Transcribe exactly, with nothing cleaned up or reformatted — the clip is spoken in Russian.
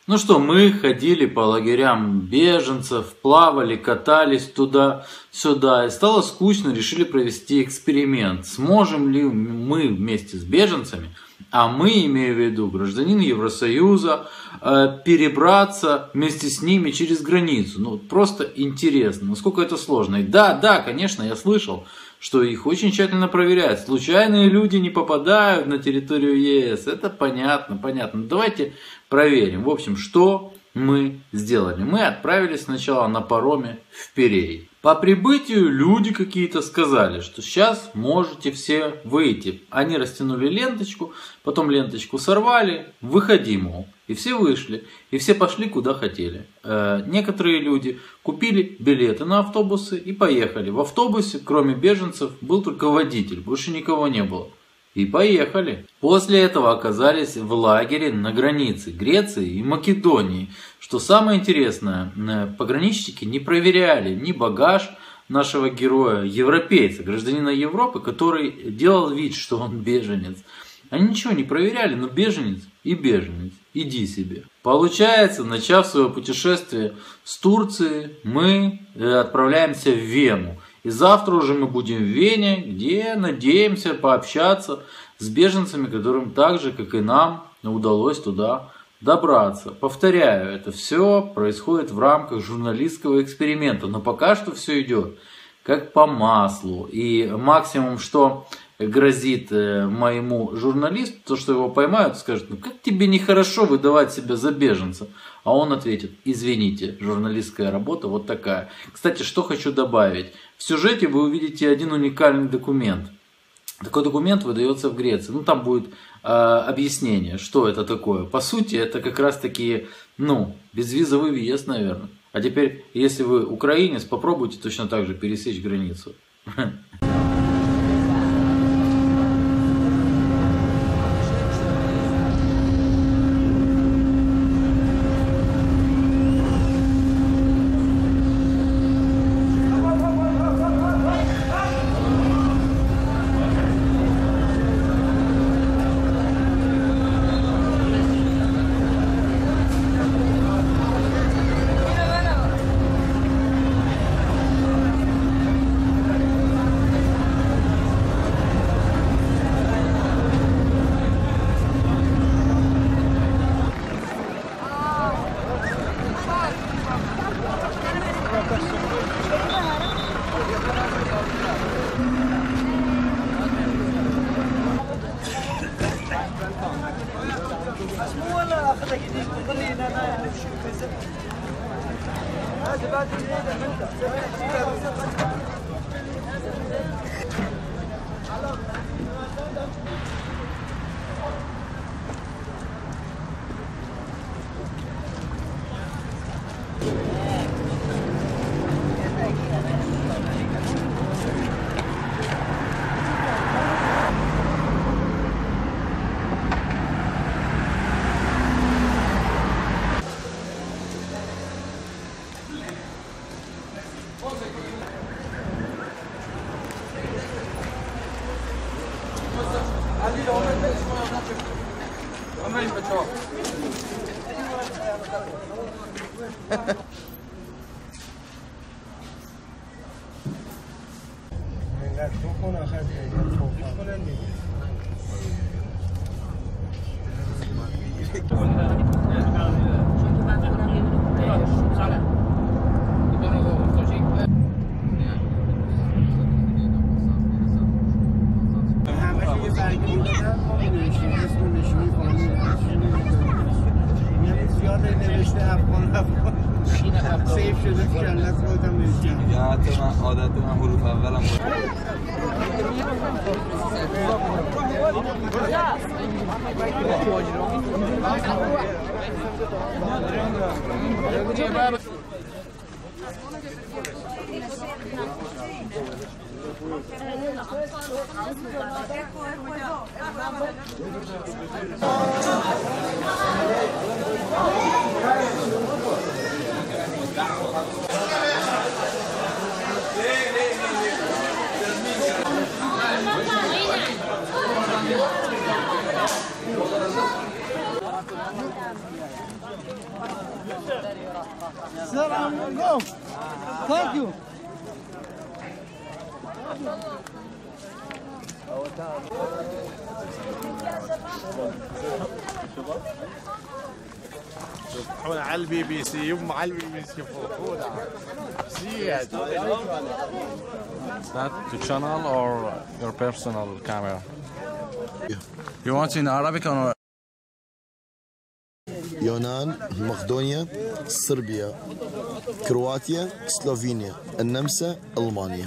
Ну что, мы ходили по лагерям беженцев, плавали, катались туда-сюда. И стало скучно, решили провести эксперимент. Сможем ли мы вместе с беженцами, а мы, имею в виду гражданин Евросоюза, перебраться вместе с ними через границу? Ну, просто интересно, насколько это сложно. И да, да, конечно, я слышал, что их очень тщательно проверяют. Случайные люди не попадают на территорию ЕС. Это понятно, понятно. Давайте проверим. В общем, что мы сделали? Мы отправились сначала на пароме в Пирей. По прибытию люди какие-то сказали, что сейчас можете все выйти. Они растянули ленточку, потом ленточку сорвали, выходи, мол. И все вышли, и все пошли куда хотели. Э, некоторые люди купили билеты на автобусы и поехали. В автобусе, кроме беженцев, был только водитель, больше никого не было. И поехали. После этого оказались в лагере на границе Греции и Македонии. Что самое интересное, пограничники не проверяли ни багаж нашего героя, европейца, гражданина Европы, который делал вид, что он беженец. Они ничего не проверяли, но беженец и беженец. Иди себе. Получается, начав свое путешествие с Турции, мы отправляемся в Вену. И завтра уже мы будем в Вене, где надеемся пообщаться с беженцами, которым так же, как и нам, удалось туда добраться. Повторяю, это все происходит в рамках журналистского эксперимента. Но пока что все идет как по маслу. И максимум, что грозит моему журналисту, то, что его поймают, скажут: ну как тебе нехорошо выдавать себя за беженца? А он ответит: извините, журналистская работа вот такая. Кстати, что хочу добавить. В сюжете вы увидите один уникальный документ. Такой документ выдается в Греции. Ну, там будет э, объяснение, что это такое. По сути, это как раз таки, ну, безвизовый въезд, наверное. А теперь, если вы украинец, попробуйте точно так же пересечь границу. Sir, I'm go. Thank you. هنا على البي بي سي يوم على البي بي سي فوق See it. Is that the channel or your personal camera? You want in Arabic or يونان، مقدونيا، صربيا، كرواتيا، سلوفينيا، النمسا، ألمانيا.